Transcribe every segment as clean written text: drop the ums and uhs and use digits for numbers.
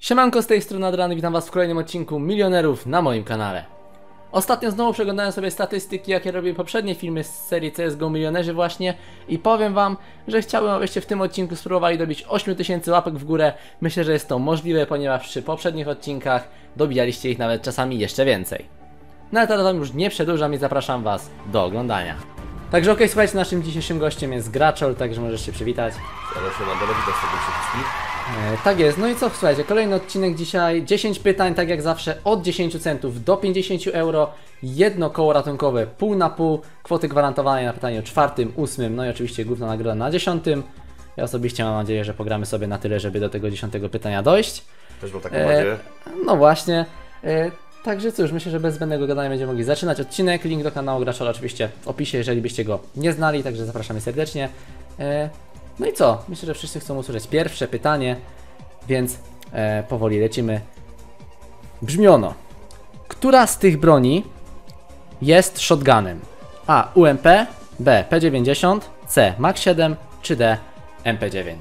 Siemanko, z tej strony Adrian, witam was w kolejnym odcinku Milionerów na moim kanale. Ostatnio znowu przeglądałem sobie statystyki, jakie robię poprzednie filmy z serii CSGO Milionerzy właśnie i powiem wam, że chciałbym, abyście w tym odcinku spróbowali dobić 8000 łapek w górę. Myślę, że jest to możliwe, ponieważ przy poprzednich odcinkach dobijaliście ich nawet czasami jeszcze więcej. No ale teraz wam już nie przedłużam i zapraszam was do oglądania. Także okej, słuchajcie, naszym dzisiejszym gościem jest Graczol, także możesz się przywitać. Ale się na dole widać sobie wszystkich. Tak jest, no i co, słuchajcie, kolejny odcinek dzisiaj, 10 pytań, tak jak zawsze, od 10 centów do 50 euro, jedno koło ratunkowe, pół na pół, kwoty gwarantowanej na pytaniu 4., 8., no i oczywiście główna nagroda na 10. Ja osobiście mam nadzieję, że pogramy sobie na tyle, żeby do tego 10 pytania dojść. Też mam taką nadzieję. No właśnie, także cóż, myślę, że bez zbędnego gadania będziemy mogli zaczynać odcinek. Link do kanału Graczola oczywiście w opisie, jeżeli byście go nie znali, także zapraszamy serdecznie. No i co? Myślę, że wszyscy chcą usłyszeć pierwsze pytanie, więc powoli lecimy. Brzmi ono: która z tych broni jest shotgunem? A. UMP, B. P90, C. Max 7 czy D. MP9?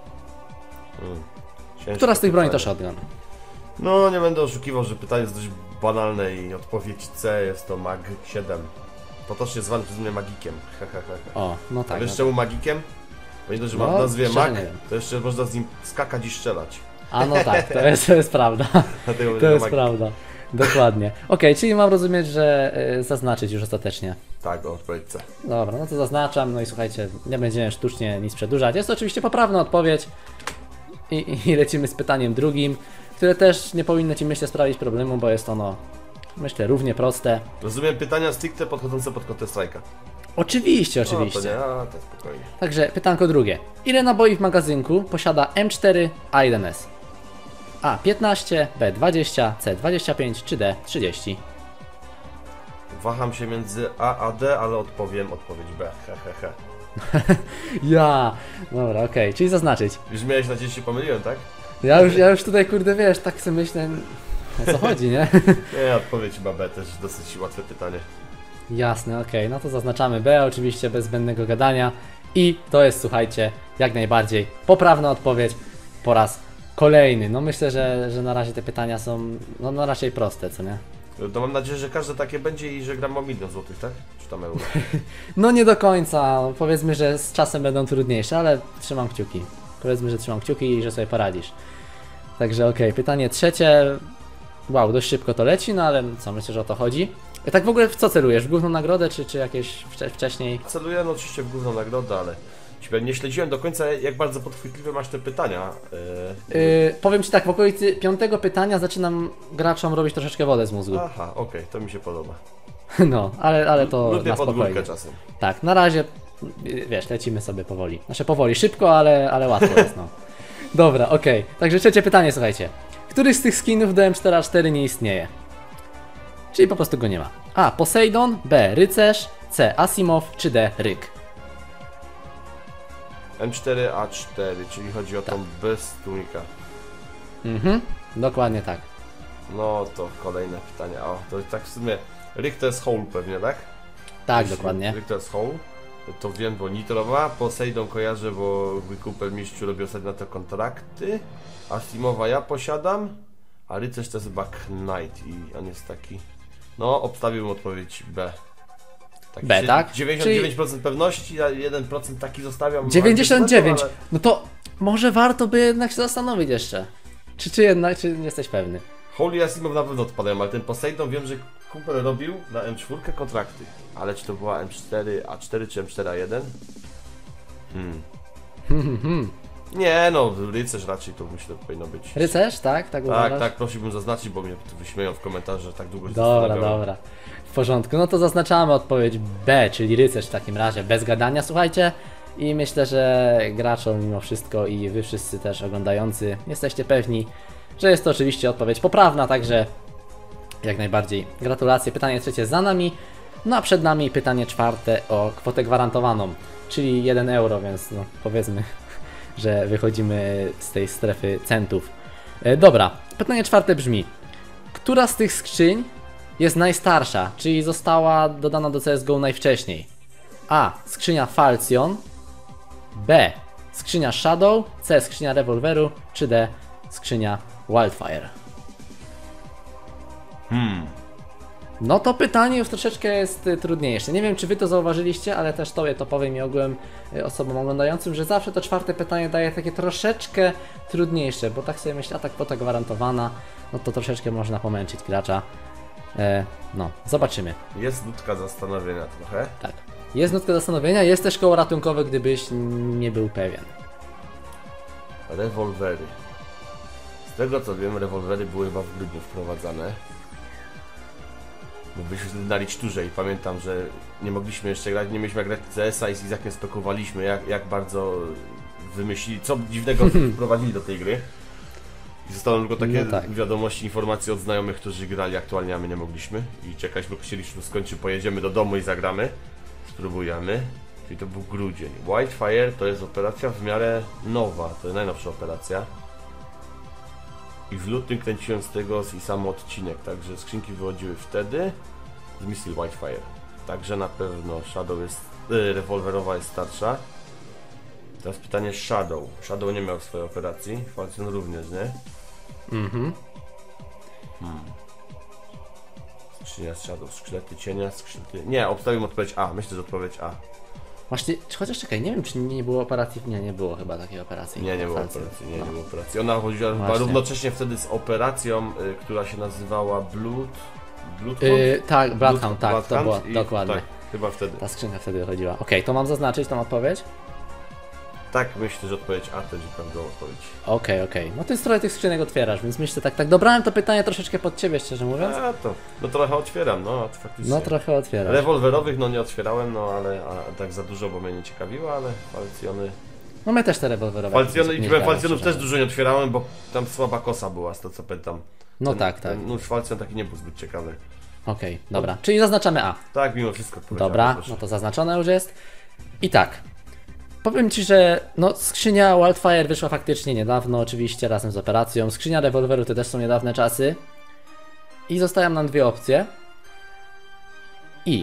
Która z tych broni to shotgun? No nie będę oszukiwał, że pytanie jest dość banalne i odpowiedź C jest to Mag 7. Potocznie zwany przez mnie magikiem. O, no tak. A wiesz no czemu magikiem? Bo nie dość, że ma w nazwie mag, to jeszcze można z nim skakać i strzelać. A no tak, to jest prawda. To jest prawda. Dokładnie. Okej, czyli mam rozumieć, że zaznaczyć już ostatecznie. Tak, odpowiedź C. Dobra, no to zaznaczam. No i słuchajcie, nie będziemy sztucznie nic przedłużać. Jest to oczywiście poprawna odpowiedź. I lecimy z pytaniem drugim, które też nie powinno Ci, myślę, sprawić problemu, bo jest ono, myślę, równie proste. Rozumiem pytania stricte podchodzące pod kątem strajka. Oczywiście, No, oczywiście. to nie, a to spokojnie. Także pytanko drugie. Ile naboi w magazynku posiada M4 A1S? A. 15, B. 20, C. 25 czy D. 30? Waham się między A a D, ale odpowiem odpowiedź B. Ja. Dobra, okej, czyli zaznaczyć. Już miałeś nadzieję, że się pomyliłem, tak? Ja już tutaj, kurde, wiesz, tak sobie myślę, o co chodzi, nie? Nie, odpowiedź chyba B, też dosyć łatwe pytanie. Jasne, okej, no to zaznaczamy B, oczywiście bez zbędnego gadania. I to jest, słuchajcie, jak najbardziej poprawna odpowiedź po raz kolejny. No myślę, że na razie te pytania są, no raczej proste, co nie? To mam nadzieję, że każde takie będzie i że gram o 1 000 000 złotych, tak? Czy tam euro? No nie do końca, powiedzmy, że z czasem będą trudniejsze, ale trzymam kciuki. Powiedzmy, że trzymam kciuki i że sobie poradzisz. Także okej, pytanie trzecie. Wow, dość szybko to leci, no ale co, myślę, że o to chodzi. I tak w ogóle w co celujesz? W główną nagrodę, czy jakieś wcześniej? Celuję no oczywiście w główną nagrodę, ale nie śledziłem do końca, jak bardzo podchwytliwe masz te pytania. Powiem Ci tak, w okolicy 5. pytania zaczynam graczom robić troszeczkę wodę z mózgu. Aha, okej, to mi się podoba. No, ale to lubię na spokojnie. podgórkę czasem. Tak, na razie, wiesz, lecimy sobie powoli. Znaczy powoli, szybko, ale łatwo jest, no. Dobra, okej. Także trzecie pytanie, słuchajcie. Któryś z tych skinów do M4A4 nie istnieje? Czyli po prostu go nie ma. A. Poseidon, B. Rycerz, C. Asimov, czy D. Ryk? M4A4, czyli chodzi o tą bez tłumika. Dokładnie tak. No to kolejne pytania. O, to tak w sumie Ryk to jest Hole pewnie, tak? Tak, Jeśli dokładnie. Ryk to jest Hole, to wiem, bo Nitrowa. Poseidon kojarzę, bo Kupel Mistrzu robił sobie na te kontrakty. Asimowa ja posiadam, a Rycerz to jest chyba Knight i on jest taki... No, obstawiłbym odpowiedź B. B, tak? 99% pewności, a 1% taki zostawiam. 99! Ale... No to może warto by jednak się zastanowić jeszcze. Czy jednak, czy nie jesteś pewny? Hole i Asimov na pewno odpadają, ale ten Poseidon wiem, że Kupel robił na M4 kontrakty. Ale czy to była M4A4 czy M4A1? Nie no, Rycerz raczej to myślę powinno być. Rycerz, tak? Tak uważasz? Tak, prosiłbym zaznaczyć, bo mnie tu wyśmieją w komentarzach, że tak długo się Dobra. W porządku, no to zaznaczamy odpowiedź B, czyli rycerz w takim razie, bez gadania, słuchajcie. I myślę, że graczom mimo wszystko i wy wszyscy też oglądający jesteście pewni, że jest to oczywiście odpowiedź poprawna, także jak najbardziej gratulacje. Pytanie trzecie za nami, no a przed nami pytanie czwarte o kwotę gwarantowaną, czyli 1 euro, więc no powiedzmy, że wychodzimy z tej strefy centów. Dobra, pytanie czwarte brzmi: która z tych skrzyń jest najstarsza, czyli została dodana do CSGO najwcześniej? A. Skrzynia Falcion, B. Skrzynia Shadow, C. Skrzynia rewolweru, czy D. Skrzynia Wildfire. No to pytanie już troszeczkę jest trudniejsze. Nie wiem, czy wy to zauważyliście, ale też tobie to powiem i ogółem osobom oglądającym, że zawsze to czwarte pytanie daje takie troszeczkę trudniejsze, bo tak sobie myślę, a tak kwota gwarantowana, no to troszeczkę można pomęczyć gracza. No, zobaczymy. Jest nutka zastanowienia trochę. Tak. Jest nutka zastanowienia, jest też koło ratunkowe, gdybyś nie był pewien. Rewolwery. Z tego co wiem, rewolwery były chyba w grudniu wprowadzane. Bo byliśmy wtedy na liczturze i pamiętam, że nie mogliśmy jeszcze grać, nie mieliśmy jak grać CS-a i z Izakiem spekulowaliśmy, jak bardzo wymyślili, co dziwnego wprowadzili do tej gry. I zostały tylko takie wiadomości, informacje od znajomych, którzy grali aktualnie, a my nie mogliśmy. I czekaliśmy, chcieliśmy skończyć, pojedziemy do domu i zagramy. Spróbujemy. Czyli to był grudzień. Wildfire to jest operacja w miarę nowa, to jest najnowsza operacja. I w lutym kręciłem z tego i sam odcinek, także skrzynki wychodziły wtedy z misji Wildfire. Także na pewno Shadow jest, rewolwerowa jest starsza. Teraz pytanie Shadow. Shadow nie miał swojej operacji, Falcon również, nie? Skrzynia z Shadow, skrzydlaty cienia, skrzydlaty... Nie, obstawiam odpowiedź A, myślę, że odpowiedź A. Właśnie, chociaż czekaj, nie wiem, czy nie było operacji. Nie było chyba takiej operacji. Nie było operacji, nie było operacji. Ona chodziła chyba równocześnie wtedy z operacją, która się nazywała Bloodhound? Tak, Bloodhound, tak, to było dokładnie. Tak, chyba wtedy. Ta skrzynka wtedy chodziła. Okej, to mam zaznaczyć tą odpowiedź? Tak, myślę, że odpowiedź A to będzie prawidłowa odpowiedź. Okej. No ty trochę tych skrzynek otwierasz, więc myślę tak dobrałem to pytanie troszeczkę pod ciebie, szczerze mówiąc. No trochę otwieram, no faktycznie. No trochę otwierasz. Rewolwerowych no nie otwierałem, no ale tak za dużo, bo mnie nie ciekawiło, ale falcjony... No my też te rewolwerowe. Falcjonów też dużo nie otwierałem, bo tam słaba kosa była, z to co pamiętam. No tak. No falcjon taki nie był zbyt ciekawy. Okej, dobra, czyli zaznaczamy A. Tak, mimo wszystko odpowiedziałem. Dobra, no to zaznaczone już jest. I tak. Powiem Ci, że no, skrzynia Wildfire wyszła faktycznie niedawno, oczywiście razem z operacją. Skrzynia rewolweru to też są niedawne czasy. I zostają nam dwie opcje. I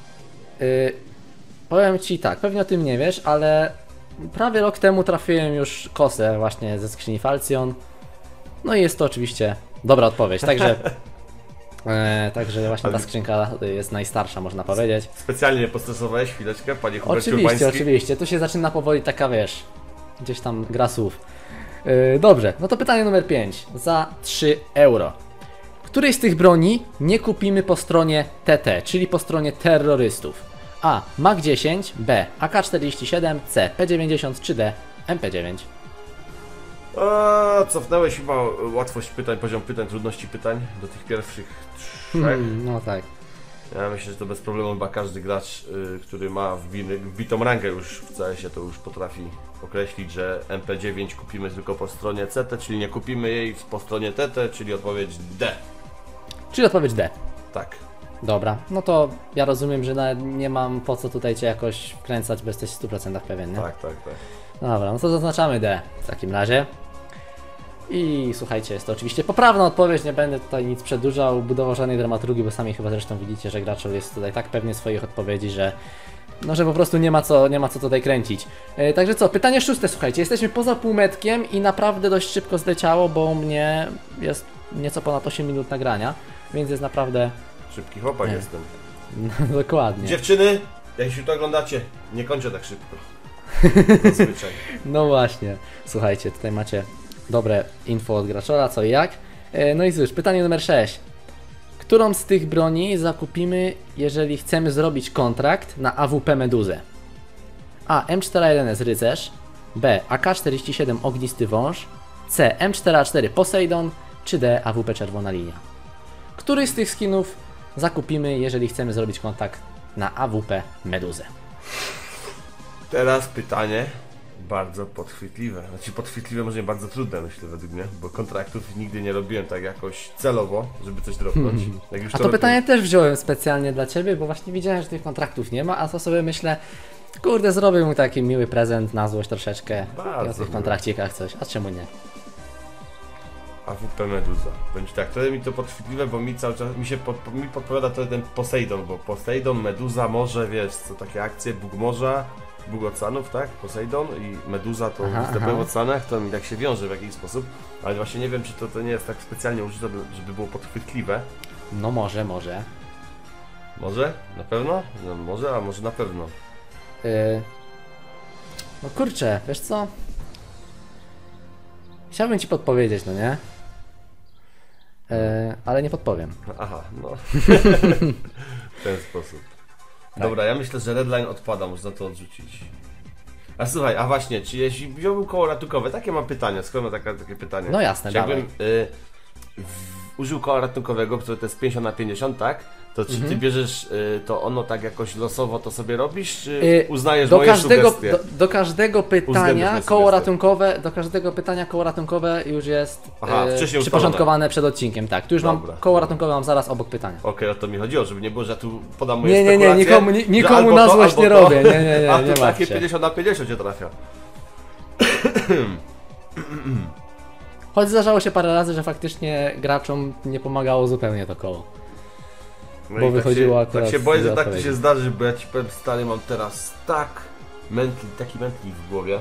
powiem Ci tak, pewnie o tym nie wiesz, ale prawie rok temu trafiłem już kosę właśnie ze skrzyni Falcon. No i jest to oczywiście dobra odpowiedź, także właśnie ta skrzynka jest najstarsza, można powiedzieć. Specjalnie nie postresowałeś chwileczkę, panie Hubert Urbański? Oczywiście, tu się zaczyna powoli taka, wiesz, gdzieś tam gra słów. Dobrze, no to pytanie numer 5, za 3 euro. Której z tych broni nie kupimy po stronie TT, czyli po stronie terrorystów? A. MAG-10, B. AK-47, C. P-90 czy D. MP-9? Cofnąłeś chyba łatwość pytań, poziom pytań, trudności pytań do tych pierwszych 3. No tak. Ja myślę, że to bez problemu chyba każdy gracz, który ma wbitą rangę już w CS-ie, to już potrafi określić, że MP9 kupimy tylko po stronie CT, czyli nie kupimy jej po stronie TT, czyli odpowiedź D. Czyli odpowiedź D. Tak. Dobra, no to ja rozumiem, że nie mam po co tutaj Cię jakoś wkręcać, bo jesteś w 100% pewien, nie? Tak. Dobra, no to zaznaczamy D w takim razie. I słuchajcie, jest to oczywiście poprawna odpowiedź, nie będę tutaj nic przedłużał, budował żadnej dramaturgii, bo sami chyba zresztą widzicie, że gracz jest tutaj tak pewnie swoich odpowiedzi, że no, że po prostu nie ma co tutaj kręcić. Także co, pytanie 6, słuchajcie, jesteśmy poza półmetkiem i naprawdę dość szybko zleciało, bo u mnie jest nieco ponad 8 minut nagrania, więc jest naprawdę... Szybki chłopak jestem. No, dokładnie. Dziewczyny, jeśli to oglądacie, nie kończę tak szybko. Zazwyczaj. No właśnie, słuchajcie, tutaj macie dobre info od gracza, co i jak. No i cóż, pytanie numer 6. Którą z tych broni zakupimy, jeżeli chcemy zrobić kontrakt na AWP Meduzę? A. M4A1S Rycerz, B. AK-47 Ognisty Wąż, C. M4A4 Poseidon, czy D. AWP Czerwona Linia? Który z tych skinów zakupimy, jeżeli chcemy zrobić kontrakt na AWP Meduzę? Teraz pytanie bardzo podchwytliwe. Znaczy podchwytliwe, może nie bardzo trudne, myślę, według mnie, bo kontraktów nigdy nie robiłem tak jakoś celowo, żeby coś dropnąć. Jak już a to pytanie też wziąłem specjalnie dla Ciebie, bo właśnie widziałem, że tych kontraktów nie ma, a to sobie myślę, kurde, zrobię mu taki miły prezent na złość troszeczkę. Bardzo o tych kontrakcikach coś, a czemu nie? AWP Meduza. Będzie tak, to mi to podchwytliwe, bo mi cały czas, mi podpowiada to ten Poseidon, bo Poseidon, Meduza, morze, wiesz, co takie akcje, Bóg morza, Bóg oceanów, tak? Poseidon i Meduza to występuje w oceanach, to mi tak się wiąże w jakiś sposób, ale właśnie nie wiem, czy to nie jest tak specjalnie użyte, żeby było podchwytliwe. No może, może. Może? Na pewno? No może, a może na pewno. No kurczę, wiesz co? Chciałbym ci podpowiedzieć, no nie? Ale nie podpowiem. Aha, no. W ten sposób. Tak. Dobra, ja myślę, że Redline odpada, można to odrzucić. A słuchaj, a właśnie, czy jeśli wziąłbym koło ratunkowe, takie mam pytanie, skoro mam takie pytanie. No jasne, czy jakbym użył koła ratunkowego, które to jest 50/50, tak? To czy ty bierzesz to ono tak jakoś losowo to sobie robisz, czy uznajesz moje sugestie? Do każdego pytania koło ratunkowe, koło ratunkowe już jest przyporządkowane przed odcinkiem, tak. Tu już mam koło ratunkowe mam zaraz obok pytania. Okej, o to mi chodziło, żeby nie było, że ja tu podam moje spekulacje. Nikomu na złość nie robię. Nie, a tu takie 50/50 cię trafia. Choć zdarzało się parę razy, że faktycznie graczom nie pomagało zupełnie to koło. No bo wychodziło akurat. Tak się boję, że tak to się zdarzy, bo ja ci powiem stary, mam teraz taki mętlik w głowie.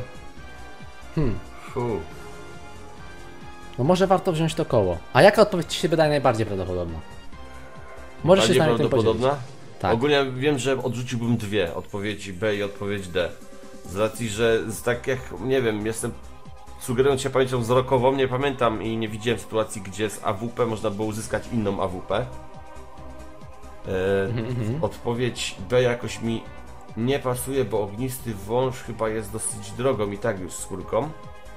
No może warto wziąć to koło. A jaka odpowiedź ci się wydaje najbardziej prawdopodobna? Możesz się z nami tym podzielić. Tak. Ogólnie wiem, że odrzuciłbym dwie odpowiedzi B i odpowiedź D. Z racji, że tak jak, nie wiem, sugerując się pamięcią wzrokową, nie pamiętam i nie widziałem sytuacji, gdzie z AWP można było uzyskać inną AWP. Odpowiedź B jakoś mi nie pasuje, bo ognisty wąż chyba jest dosyć drogą i tak już skórką.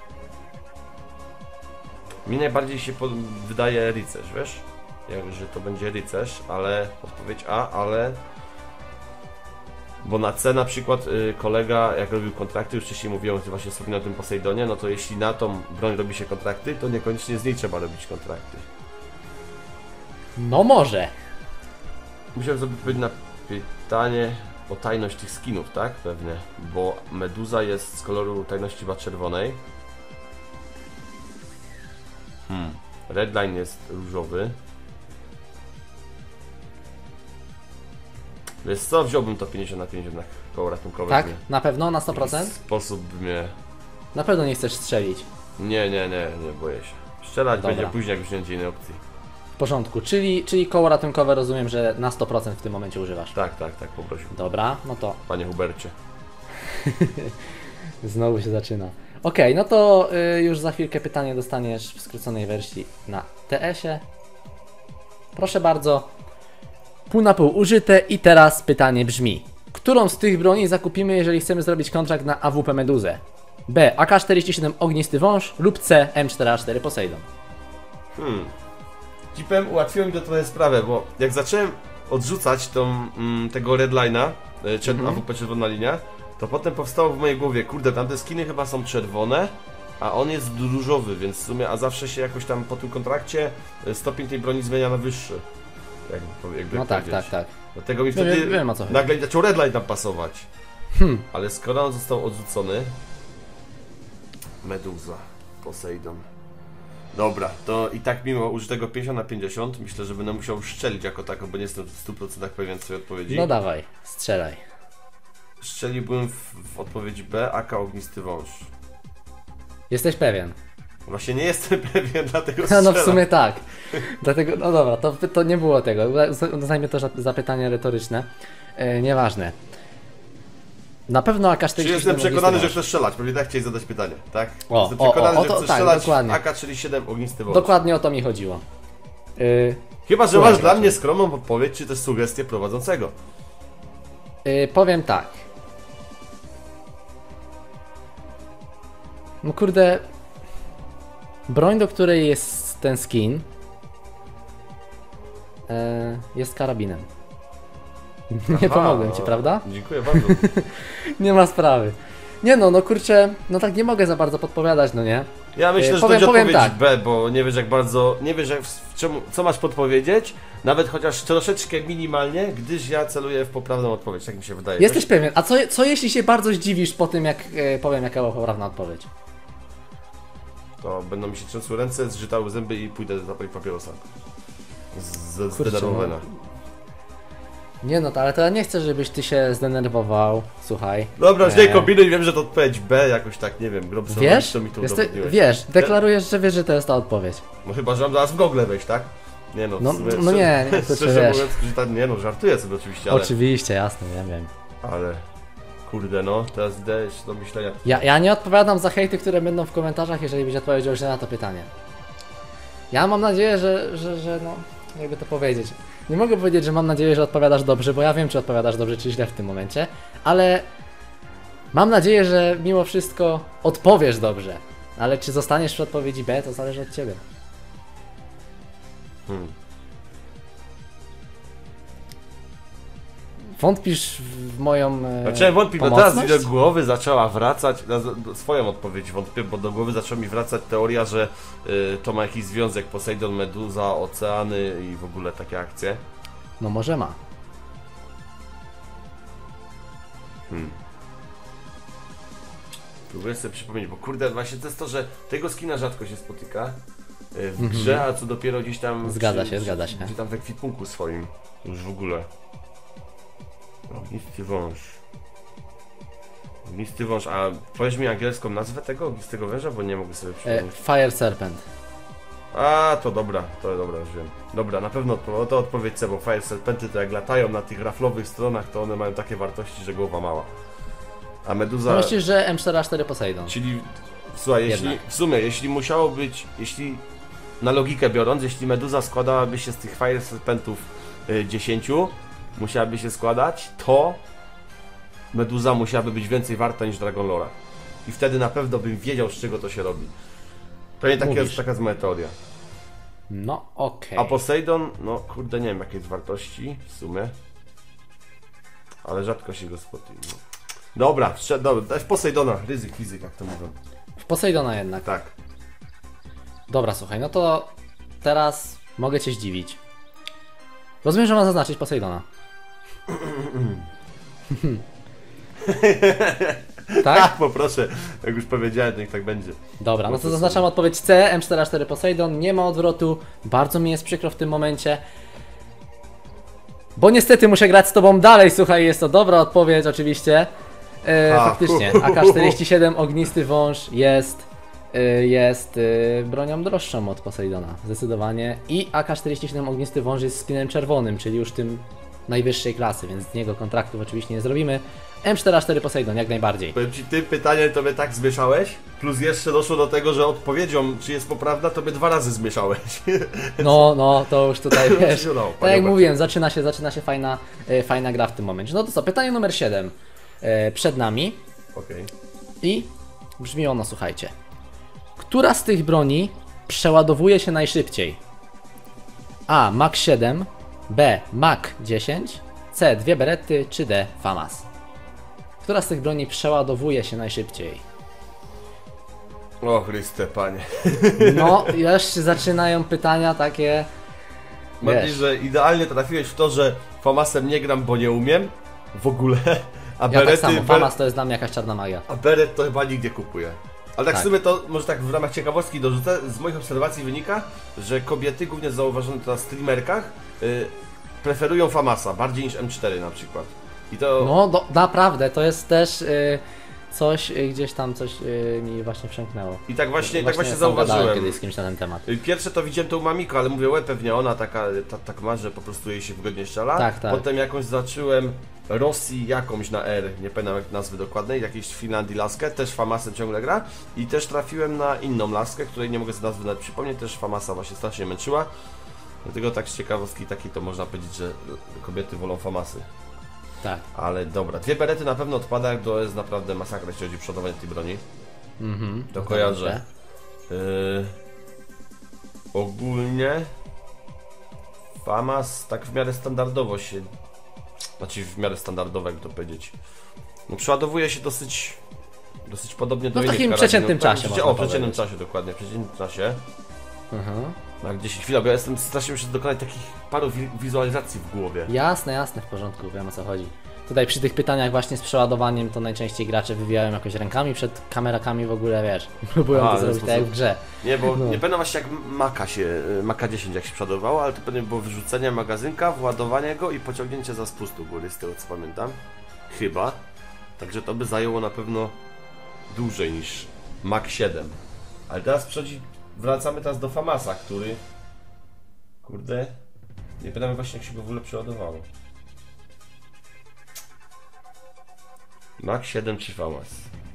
Mi najbardziej się wydaje rycerz, wiesz? Że to będzie rycerz, ale odpowiedź A, ale... Bo na C na przykład kolega, jak robił kontrakty, już wcześniej mówiłem, że właśnie wspominał o tym Posejdonie, no to jeśli na tą broń robi się kontrakty, to niekoniecznie z niej trzeba robić kontrakty. No może. Musiałem sobie odpowiedzieć na pytanie o tajność tych skinów, tak? Pewnie. Bo Meduza jest z koloru tajności chyba czerwonej. Redline jest różowy. Wiesz co? Wziąłbym to 50/50 na koło ratunkowe. Tak? Na pewno? Na 100%? W sposób mnie... Na pewno nie chcesz strzelić. Nie, boję się. Strzelać będzie później, jak już nie będzie innej opcji. W porządku, czyli koło ratunkowe rozumiem, że na 100% w tym momencie używasz. Tak, poprosił. Dobra, no to... Panie Hubercie. Znowu się zaczyna. Okej, no to już za chwilkę pytanie dostaniesz w skróconej wersji na TS-ie. Proszę bardzo. Pół na pół użyte i teraz pytanie brzmi. Którą z tych broni zakupimy, jeżeli chcemy zrobić kontrakt na AWP Meduzę? B. AK-47 Ognisty Wąż lub C. M4A4 Poseidon. Ci powiem, ułatwiło mi to trochę sprawę, bo jak zacząłem odrzucać tego Redline'a, AWP czerwona linia, to potem powstało w mojej głowie, kurde, tamte skiny chyba są czerwone, a on jest różowy, więc w sumie, a zawsze się jakoś tam po tym kontrakcie stopień tej broni zmienia na wyższy. Jakby no tak. Dlatego mi wtedy nagle zaczął Redline tam pasować. Ale skoro on został odrzucony... Meduza, Poseidon. Dobra, to i tak mimo użytego 50/50 myślę, że będę musiał szczelić jako tako, bo nie jestem w 100% pewien swojej odpowiedzi. No dawaj, strzelaj. Strzeliłbym w odpowiedź B, AK Ognisty Wąż. Jesteś pewien? Właśnie nie jestem pewien, dlatego strzelam. No w sumie tak. Dlatego, no dobra, to nie było tego. Uznajmy to za pytanie retoryczne. Nieważne. Na pewno AK-47... Czy jestem przekonany, że chcesz strzelać? Pewnie tak chciałeś zadać pytanie, tak? Jestem przekonany, że chcesz strzelać dokładnie. AK-47 Ognisty Wąż. Dokładnie o to mi chodziło. Chyba, że masz dla mnie skromną odpowiedź, czy też sugestię prowadzącego. Powiem tak. No kurde... Broń, do której jest ten skin, jest karabinem. Nie pomogłem ci, prawda? Dziękuję bardzo. Nie ma sprawy. Nie no kurczę, no tak nie mogę za bardzo podpowiadać, no nie? Ja myślę, że to będzie odpowiedź tak. B, bo nie wiesz jak bardzo, nie wiesz co masz podpowiedzieć, nawet chociaż troszeczkę minimalnie, gdyż ja celuję w poprawną odpowiedź, tak mi się wydaje. Jesteś pewien, a co jeśli się bardzo zdziwisz po tym, jak powiem jaka była poprawna odpowiedź? to będą mi się trzęsły ręce, zżytały zęby i pójdę zapalić papierosa. Kurczę, Zdenerwowana. Nie no, ale to ja nie chcę, żebyś ty się zdenerwował, słuchaj. Dobra, już nie kombinuj, wiem, że to odpowiedź B, jakoś tak, nie wiem, grobco, Wiesz? to mi tu Wiesz, deklarujesz, że wiesz, że to jest ta odpowiedź. No chyba, że mam zaraz w Google wejść, tak? Nie no, No, w sumie, no nie, kurczę, szczerze wiesz. mówiąc, że tak, nie no, żartuję sobie oczywiście, ale... Oczywiście, jasne, wiem. Ale, kurde no, teraz idę jeszcze do myślenia. Ja nie odpowiadam za hejty, które będą w komentarzach, jeżeli byś odpowiedział źle na to pytanie. Ja mam nadzieję, że no, jakby to powiedzieć. Nie mogę powiedzieć, że mam nadzieję, że odpowiadasz dobrze, bo ja wiem, czy odpowiadasz dobrze, czy źle w tym momencie, ale mam nadzieję, że mimo wszystko odpowiesz dobrze. Ale czy zostaniesz przy odpowiedzi B, to zależy od ciebie. Wątpisz w moją Zacząłem wątpić, no pomocność? teraz mi do głowy zaczęła wracać, swoją odpowiedź wątpię, bo do głowy zaczęła mi wracać teoria, że to ma jakiś związek Poseidon, Meduza, oceany i w ogóle takie akcje. No może ma. Próbuję sobie przypomnieć, bo kurde, właśnie to jest to, że tego skina rzadko się spotyka w grze, a co dopiero gdzieś tam... Zgadza się. Gdzie tam w ekwipunku swoim, już w ogóle. Ognisty wąż. Ognisty wąż, a powiedz mi angielską nazwę tego ognistego węża, bo nie mogę sobie przypomnieć. Fire Serpent. A, to dobra, już wiem. Dobra, na pewno to odpowiedź C, bo Fire Serpenty to jak latają na tych raflowych stronach, to one mają takie wartości, że głowa mała. A Meduza... No myślisz, że M4A4 Poseidon? Czyli, słuchaj, w sumie, jeśli musiało być, na logikę biorąc, jeśli Meduza składałaby się z tych Fire Serpentów 10, musiałaby się składać, to Meduza musiałaby być więcej warta niż Dragon Lora. I wtedy na pewno bym wiedział, z czego to się robi. To nie taka jest moja teoria. No okej. A Poseidon, no kurde, nie wiem jakiej jest wartości w sumie. Ale rzadko się go spotyka. Dobra, daj w Poseidona, ryzyk fizyk, jak to mówią. W Poseidona jednak. Tak. Dobra, słuchaj, no to teraz mogę cię zdziwić. Rozumiem, że mam zaznaczyć Poseidona. Tak? Poproszę, jak już powiedziałem, to niech tak będzie. Dobra, no to zaznaczam odpowiedź C, M4A4 Poseidon, nie ma odwrotu, bardzo mi jest przykro w tym momencie. Bo niestety muszę grać z tobą dalej, słuchaj, jest to dobra odpowiedź oczywiście. Faktycznie, AK-47 ognisty wąż jest bronią droższą od Poseidona, zdecydowanie. I AK-47 ognisty wąż jest spinem czerwonym, czyli już tym najwyższej klasy, więc z niego kontraktów oczywiście nie zrobimy. M4A4 Poseidon, jak najbardziej. Powiem ci, ty pytanie to mnie tak zmieszałeś, plus jeszcze doszło do tego, że odpowiedzią, czy jest poprawna, to mnie 2 razy zmieszałeś. No, to już tutaj wiesz, No, tak jak mówiłem, zaczyna się fajna gra w tym momencie. No to co, pytanie numer 7 przed nami. Okej. I brzmi ono, słuchajcie. Która z tych broni przeładowuje się najszybciej? A. Mach 7, B. Mach 10, C. 2 berety, czy D. FAMAS? Która z tych broni przeładowuje się najszybciej? O Chryste, panie. No, już się zaczynają pytania takie... Myślisz, że idealnie trafiłeś w to, że FAMASem nie gram, bo nie umiem w ogóle, a Ja berety... tak samo, FAMAS to jest dla mnie jakaś czarna magia. A beret to chyba nigdzie kupuję. Ale tak Tak. w sumie to, może tak w ramach ciekawostki dorzucę, z moich obserwacji wynika, że kobiety, głównie zauważone to na streamerkach, preferują FAMASa bardziej niż M4 na przykład. I to... No, naprawdę, to jest też coś, gdzieś tam coś mi właśnie przemknęło. I tak właśnie sam gadałem zauważyłem. kiedyś z kimś na ten temat. Pierwsze to widziałem to u Mamiko, ale mówię, pewnie ona tak ma, że po prostu jej się wygodnie strzela. Tak, tak. Potem jakąś zacząłem Rosji jakąś na R, nie pamiętam jak nazwy dokładnej, jakiejś Finlandii laskę, też FAMASem ciągle gra. I też trafiłem na inną laskę, której nie mogę sobie nazwy nawet przypomnieć, też FAMASa właśnie strasznie męczyła. Dlatego tak z ciekawostki takiej to można powiedzieć, że kobiety wolą FAMASy. Tak. Ale dobra, 2 berety na pewno odpada, jak to jest naprawdę masakra, jeśli chodzi o przodowanie tej broni. To kojarzę. Ogólnie FAMAS tak w miarę standardowo się... Znaczy w miarę standardowo, jak to powiedzieć. No przeładowuje się dosyć podobnie do No w innych takim karabinów. przeciętnym czasie, można O, w przeciętnym powiedzieć. czasie, dokładnie, w przeciętnym czasie. No gdzieś chwila, bo ja jestem strasznie muszę dokonać takich paru wizualizacji w głowie. Jasne, w porządku, wiem o co chodzi. tutaj przy tych pytaniach właśnie z przeładowaniem to najczęściej gracze wywijają jakoś rękami przed kamerakami w ogóle, wiesz, próbują to zrobić tak jak w grze. Nie, bo nie pamiętam właśnie jak Maka 10 jak się przeładowało, ale to pewnie było wyrzucenie magazynka, władowanie go i pociągnięcie za spustu góry, z tego co pamiętam. Chyba. Także to by zajęło na pewno dłużej niż Mach 7. Ale teraz wracamy teraz do Famasa, który... Kurde... Nie pamiętam właśnie jak się go w ogóle przeładowało. Mach 7 czy Famas?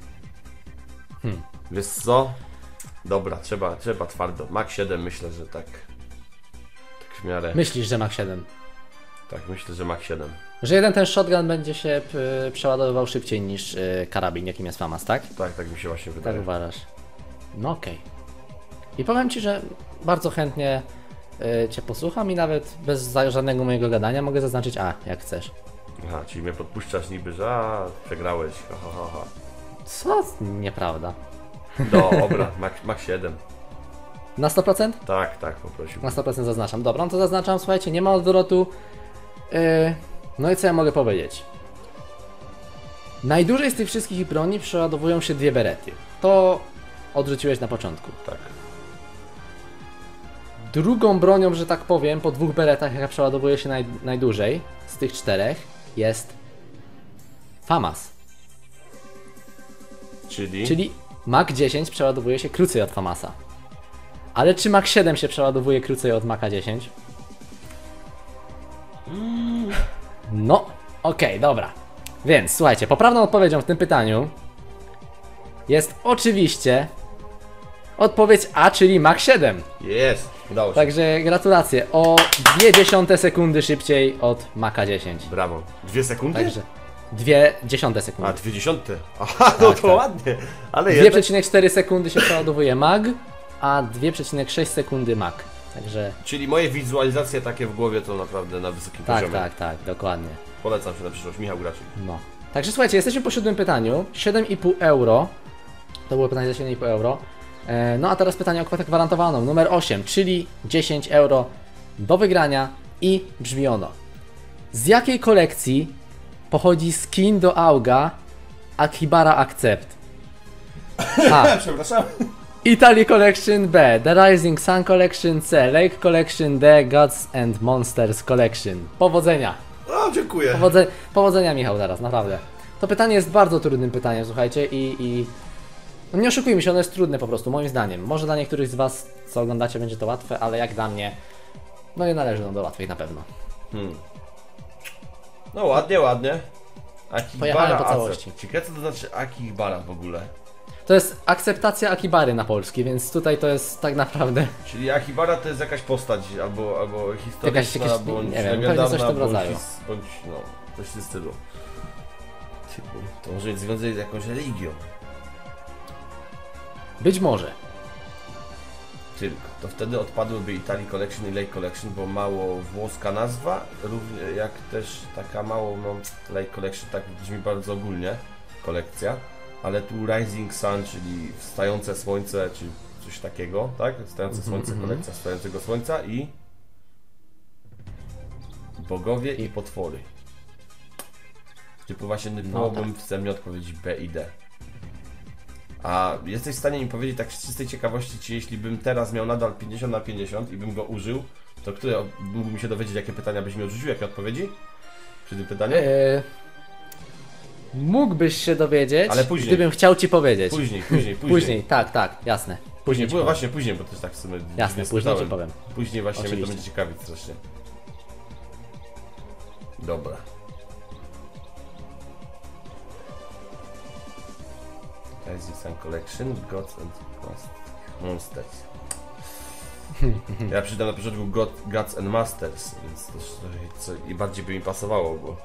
Wiesz co? Dobra, trzeba twardo. Mach 7 myślę, że tak w miarę... Myślisz, że Mach 7? Tak, myślę, że Mach 7. Że jeden ten shotgun będzie się przeładowywał szybciej niż karabin, jakim jest Famas, tak? Tak mi się właśnie wydaje. Tak uważasz. No okej. I powiem Ci, że bardzo chętnie Cię posłucham i nawet bez żadnego mojego gadania mogę zaznaczyć A, jak chcesz. Aha, czyli mnie podpuszczasz niby, że przegrałeś, ha. Co? Nieprawda. Dobra, Mach 7. Na 100%? Tak, poprosił. Na 100% zaznaczam. Dobra, no to zaznaczam, słuchajcie, nie ma odwrotu. No i co ja mogę powiedzieć? Najdłużej z tych wszystkich broni przeładowują się 2 berety. To odrzuciłeś na początku. Tak. Drugą bronią, że tak powiem, po 2 beretach, jaka przeładowuje się najdłużej z tych 4 jest Famas. Czyli Mach 10 przeładowuje się krócej od Famasa. Ale czy Mach 7 się przeładowuje krócej od Macha 10? No, okej, dobra. Więc słuchajcie, poprawną odpowiedzią w tym pytaniu jest oczywiście odpowiedź A, czyli Mach 7. Jest, udało się. Także gratulacje, o 0,2 sekundy szybciej od Macha 10. Brawo. 2 sekundy? Także 0,2 sekundy. A, 20. Aha, no Tak, to tak. ładnie. Ale jednak... 2,4 sekundy się przeładowuje Mag, a 2,6 sekundy Mach. Także Czyli moje wizualizacje takie w głowie to naprawdę na wysokim poziomie. tak, dokładnie. Polecam się na przyszłość. Michał Graczyk. No. Także słuchajcie, jesteśmy po 7 pytaniu. 7,5 euro. To było pytanie za 7,5 euro. No a teraz pytanie o kwotę gwarantowaną. Numer 8, czyli 10 euro do wygrania i brzmi ono. Z jakiej kolekcji pochodzi skin do Auga Akibara Accept? A. Przepraszam. Italy Collection, B. The Rising Sun Collection, C. Lake Collection, D. Gods and Monsters Collection. Powodzenia! O, dziękuję. Powodzenia, Michał, zaraz, naprawdę. To pytanie jest bardzo trudnym pytaniem, słuchajcie, i no nie oszukujmy się, ono jest trudne po prostu, moim zdaniem. Może dla niektórych z Was, co oglądacie, będzie to łatwe, ale jak dla mnie, no nie należy ono do łatwych na pewno. No ładnie. Pojechałem po Akibara całości. Ciekawe co to znaczy Akibara w ogóle. To jest akceptacja Akibary na polski, więc tutaj to jest tak naprawdę Czyli Akibara to jest jakaś postać albo historyczna, jakaś, bądź nie wiem, legendarna, pewnie coś w tym bądź, rodzaju. bądź no, coś w tym stylu. To może być związane z jakąś religią. Być może. Tylko. To wtedy odpadłyby Italy Collection i Lake Collection, bo mało włoska nazwa, równie jak też taka mało, no Lake Collection tak brzmi bardzo ogólnie, kolekcja. Ale tu Rising Sun, czyli wstające słońce, czy coś takiego, tak? Wstające słońce, kolekcja wstającego słońca i bogowie i potwory. Typu właśnie byłbym w mnie odpowiedzieć B i D. A jesteś w stanie mi powiedzieć tak z czystej ciekawości, czy jeśli bym teraz miał nadal 50/50 i bym go użył, to które mógłbym się dowiedzieć, jakie pytania byś mi odrzucił, jakie odpowiedzi? Przy tym pytaniu? Mógłbyś się dowiedzieć, ale później. Gdybym chciał Ci powiedzieć. Później, tak, jasne. Później, właśnie później, bo to jest tak w sumie. Jasne, później Ci powiem. Później właśnie Oczywiście. mnie to będzie ciekawić strasznie. Dobra. Rising Sun Collection, Gods and Monsters. Ja przydam na początku Gods and Masters, więc też co i bardziej by mi pasowało, bo...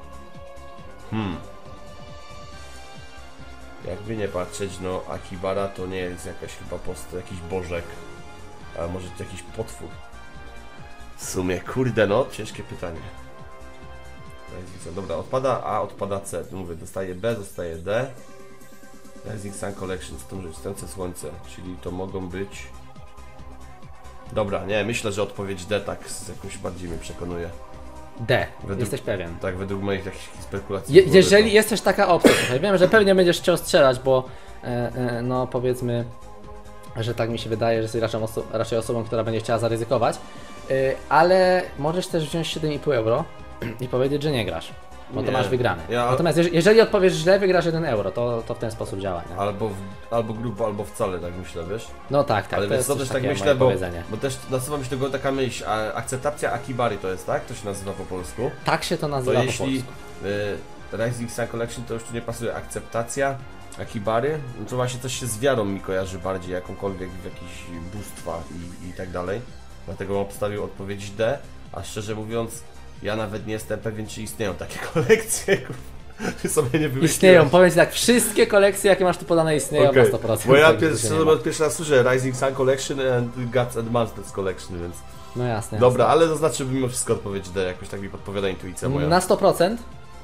Jakby nie patrzeć, no Akibara to nie jest jakaś chyba jakiś bożek, a może to jakiś potwór. W sumie, kurde no, ciężkie pytanie. Dobra, odpada A, odpada C. Tu mówię, dostaje B, dostaje D. Rising Sun Collection, z tym, że wstające słońce, czyli to mogą być... Dobra, nie, myślę, że odpowiedź D tak jakoś bardziej mnie przekonuje. D. Jesteś pewien. Tak, według moich jakichś spekulacji. Jeżeli jest też taka opcja, słuchaj, wiem, że pewnie będziesz chciał strzelać, bo no powiedzmy, że tak mi się wydaje, że jesteś raczej osobą, która będzie chciała zaryzykować, ale możesz też wziąć 7,5 euro i powiedzieć, że nie grasz, bo to masz wygrane. Natomiast jeżeli odpowiesz źle, wygrasz 1 euro, to w ten sposób działa, nie? Albo grubo, albo wcale, tak myślę, wiesz? No tak, ale to jest też tak myślę, bo też nasuwa mi się tego taka myśl, akceptacja Akibary to jest, tak? To się nazywa po polsku. Tak się to nazywa po polsku. Rising Sun Collection to już tu nie pasuje, akceptacja Akibary, no to właśnie coś się z wiarą mi kojarzy bardziej, jakąkolwiek w jakieś bóstwa i tak dalej. Dlatego obstawił odpowiedź D, a szczerze mówiąc, ja nawet nie jestem pewien, czy istnieją takie kolekcje. Ty sobie nie wymyśliłeś. Istnieją, powiem Ci tak, wszystkie kolekcje, jakie masz tu podane, istnieją na 100%. Bo ja pierwszy raz słyszę Rising Sun Collection and Gods and Monsters Collection, więc... No jasne. Dobra, ale zaznaczę mimo wszystko odpowiedź D, jakoś tak mi podpowiada intuicja moja. Na 100%?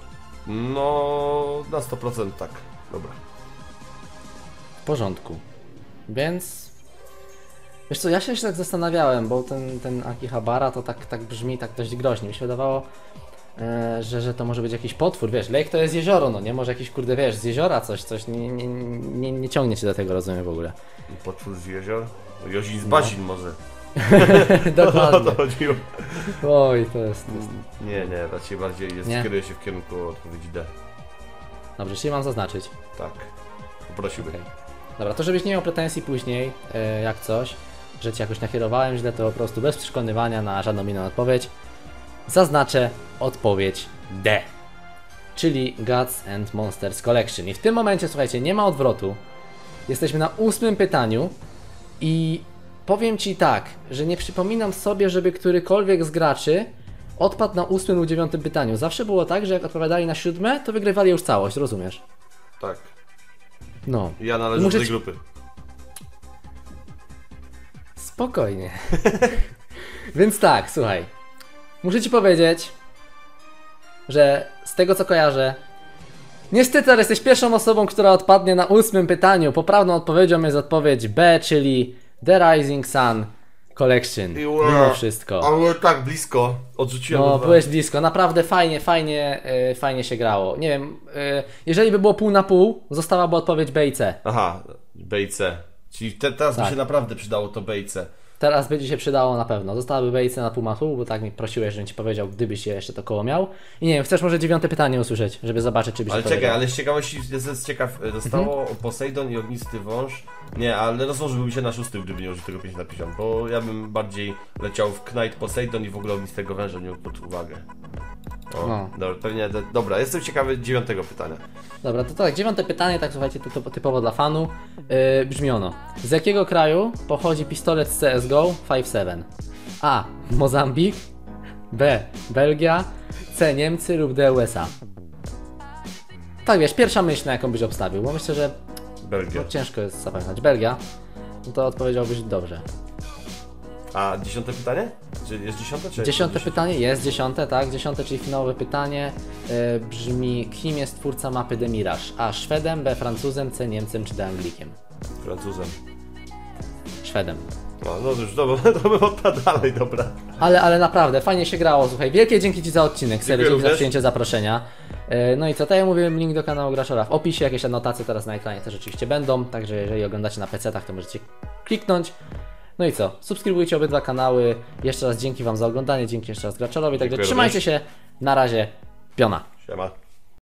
No, na 100% tak. Dobra. W porządku. Więc... Wiesz co, ja się tak zastanawiałem, bo ten Akihabara to tak brzmi tak dość groźnie. Mi się wydawało, że to może być jakiś potwór, wiesz, lake to jest jezioro, no nie? Może jakiś, kurde, wiesz, z jeziora coś nie ciągnie cię do tego, rozumiem w ogóle. Potwór z jezior? Jozin z Bazin może. Dokładnie. O to chodziło. Oj, to jest... Nie, raczej bardziej kieruje się w kierunku odpowiedzi D. Dobrze, czyli mam zaznaczyć. Tak. Poprosiłbym. Okay. Dobra, to żebyś nie miał pretensji później, jak coś, że Cię jakoś nakierowałem źle, to po prostu bez przekonywania na żadną inną odpowiedź zaznaczę odpowiedź D, czyli Gods and Monsters Collection. I w tym momencie, słuchajcie, nie ma odwrotu. Jesteśmy na 8. pytaniu i powiem Ci tak, że nie przypominam sobie, żeby którykolwiek z graczy odpadł na 8. lub 9. pytaniu. Zawsze było tak, że jak odpowiadali na 7, to wygrywali już całość, rozumiesz? Tak. No. Ja należę do tej grupy. Spokojnie. Więc tak, słuchaj. Muszę Ci powiedzieć, że z tego co kojarzę, niestety jesteś pierwszą osobą, która odpadnie na 8. pytaniu. Poprawną odpowiedzią jest odpowiedź B, czyli The Rising Sun Collection. Mimo wszystko. Ale tak blisko. Odrzuciłem. No, byłeś blisko. Naprawdę fajnie się grało. Nie wiem, jeżeli by było pół na pół, zostałaby odpowiedź B i C. Aha, B i C. Czyli teraz by się naprawdę przydało to B i C. Teraz by Ci się przydało na pewno. Zostałaby B i C na pół na pół, bo tak mi prosiłeś, żebym Ci powiedział, gdybyś jeszcze to koło miał. I nie wiem, chcesz może 9. pytanie usłyszeć, żeby zobaczyć, czy byś Ale powiedział. czekaj, ale z ciekawości jestem ciekaw, zostało Poseidon i Ognisty Wąż. Nie, ale rozłożyłbym się na 6, gdyby nie użył tego 5 na 50, bo ja bym bardziej leciał w Knight Poseidon i w ogóle Ognistego Węża nie pod uwagę. O, no. Dobra, pewnie, dobra, jestem ciekawy 9. pytania. Dobra, to tak, 9. pytanie, tak słuchajcie, to typowo dla fanu, brzmi ono. Z jakiego kraju pochodzi pistolet z CSGO 5.7? A. Mozambik, B. Belgia, C. Niemcy lub D. USA. Tak wiesz, pierwsza myśl, na jaką byś obstawił, bo myślę, że Belgia. Ciężko jest zapamiętać. Belgia, no to odpowiedziałbyś dobrze. A 10. pytanie? Czy jest 10? Czy 10. pytanie jest 10, tak? 10, czyli finałowe pytanie brzmi: kim jest twórca mapy The Mirage? A. Szwedem, B. Francuzem, C. Niemcem czy D. Anglikiem? Francuzem. Szwedem. No już, to bym odpadł dalej, dobra. Ale naprawdę, fajnie się grało, słuchaj. Wielkie dzięki Ci za odcinek, serio, dzięki za również. przyjęcie zaproszenia. No i co, tak jak mówiłem, link do kanału Graczora w opisie, jakieś anotacje teraz na ekranie też rzeczywiście będą, także jeżeli oglądacie na PC-tach, to możecie kliknąć. No i co, subskrybujcie obydwa kanały, jeszcze raz dzięki Wam za oglądanie, dzięki jeszcze raz Graczorowi, także trzymajcie się, na razie, piona. Siema.